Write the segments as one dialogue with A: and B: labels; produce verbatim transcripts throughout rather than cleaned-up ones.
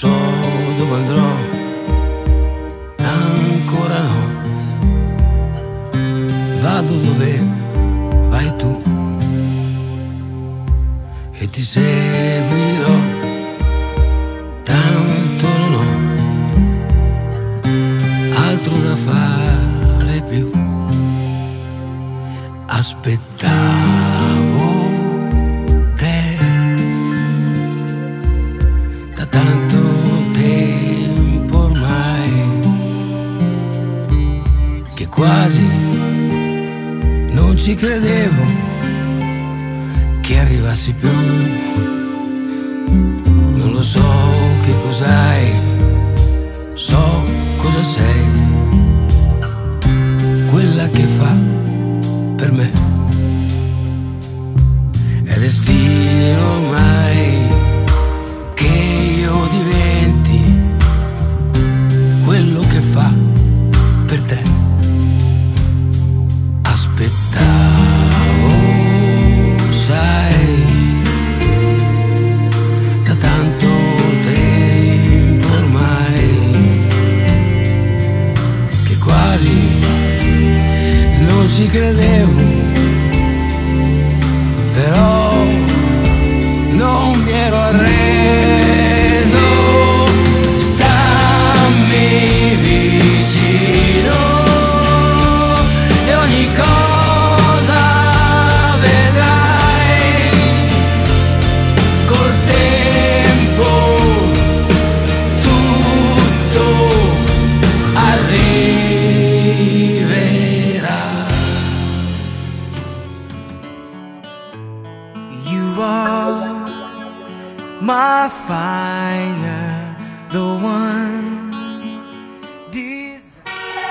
A: so dove andrò, ancora no. Vado dove vai tu e ti seguirò, tanto non ho altro da fare più. Aspettavo te da tanto tempo ormai, che quasi non ci credevo che arrivassi più. Non lo so che cos'hai, so cosa sei, quella che fa per me. È destino ormai che io diventi quello che fa per te. Aspettavo, sai, da tanto tempo ormai, che quasi non ci credevo, però non mi ero arreso. Stammi vicino e ogni cosa vedrai, col tempo tutto arriverà.
B: You are my fire, the one desire.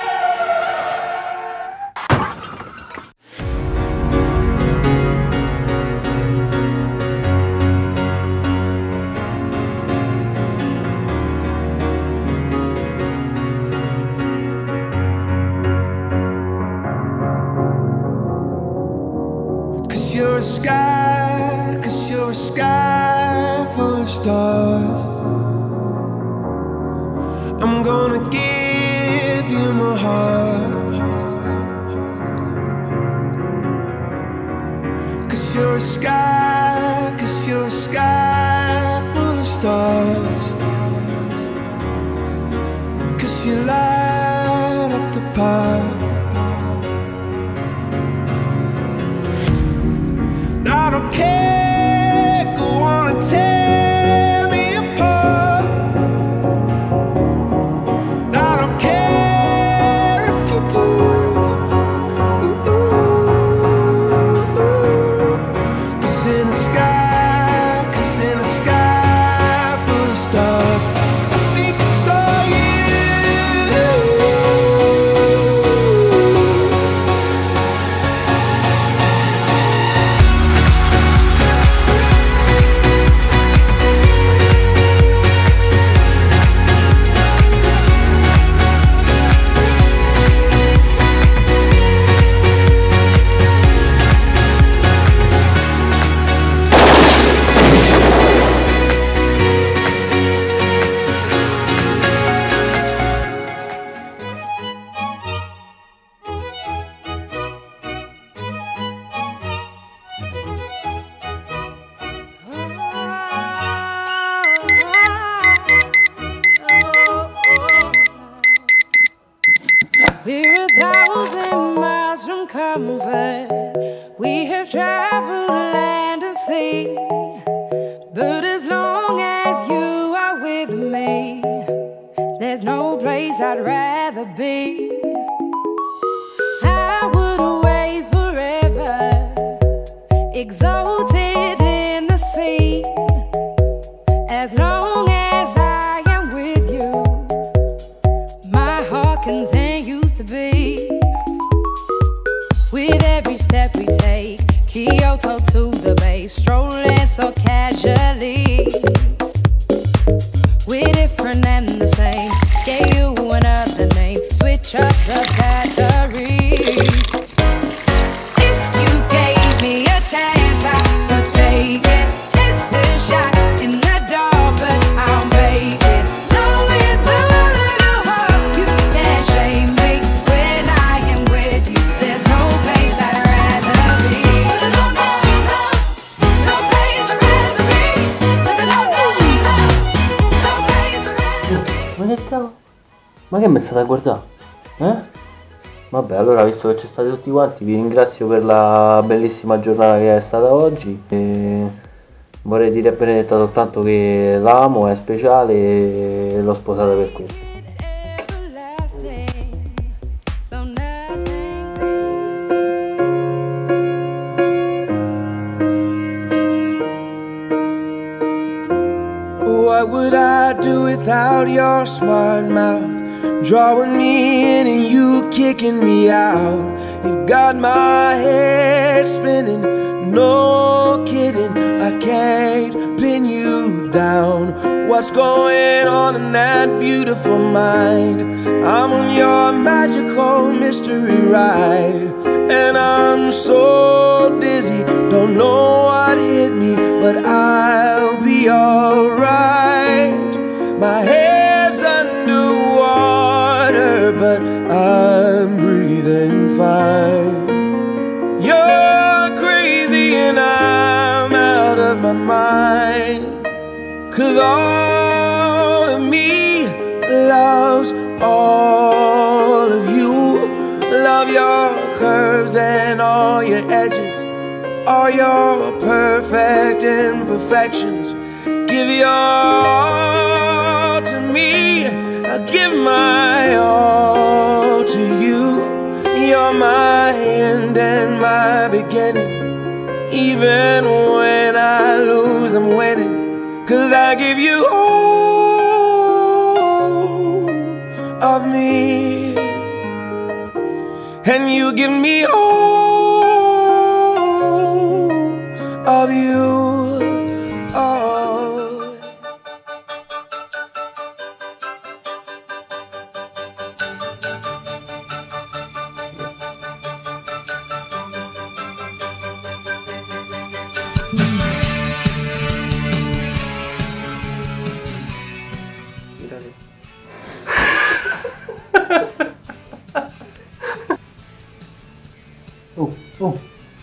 C: Cause you're a sky, cause you're a sky full of stars. I'm gonna give you my heart. Cause you're a sky, cause you're a sky full of stars. Cause you light up the park. I don't care, go on and tear me apart. I don't care if you do. Cause in the sky, cause in the sky full of stars, I think I saw you.
D: We're a thousand miles from comfort. We have traveled land and sea, but as long as you are with me, there's no place I'd rather be. I would away forever, exalted in the sea, as long as I am with you, my heart continues to beat. With every step we take, Kyoto to the bay, strolling so casually. We're different and the same, gave you another name, switch up the batteries. If you gave me a chance, I would take it. It's a shot in the dark, but I'll make it.
E: Ma che mi state a guardare? Eh? Vabbè, allora visto che ci state tutti quanti, vi ringrazio per la bellissima giornata che è stata oggi. E vorrei dire a Benedetta soltanto che la amo, è speciale e l'ho sposata per questo.
C: What would I do without your smart mouth? Drawing me in and you kicking me out. You've got my head spinning, no kidding, I can't pin you down. What's going on in that beautiful mind? I'm on your magical mystery ride, and I'm so dizzy, don't know what hit me, but I'll be alright. My head's underwater, but I'm breathing fine. You're crazy and I'm out of my mind, 'cause all of me loves all of you. Love your curves and all your edges, all your perfect imperfections. Give your all to me, I'll give my all to you. You're my end and my beginning. Even when I lose, I'm winning, 'cause I give you all of me, and you give me all of you.
E: Oh, oh.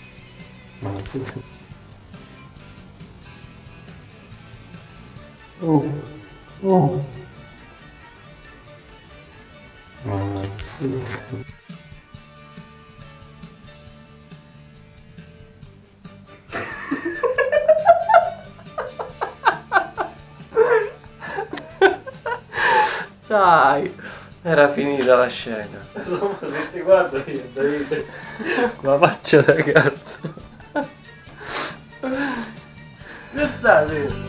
E: Oh, oh. Dai, era finita la scena. Se ti guardo io, Davide, la faccia da cazzo. Che stai?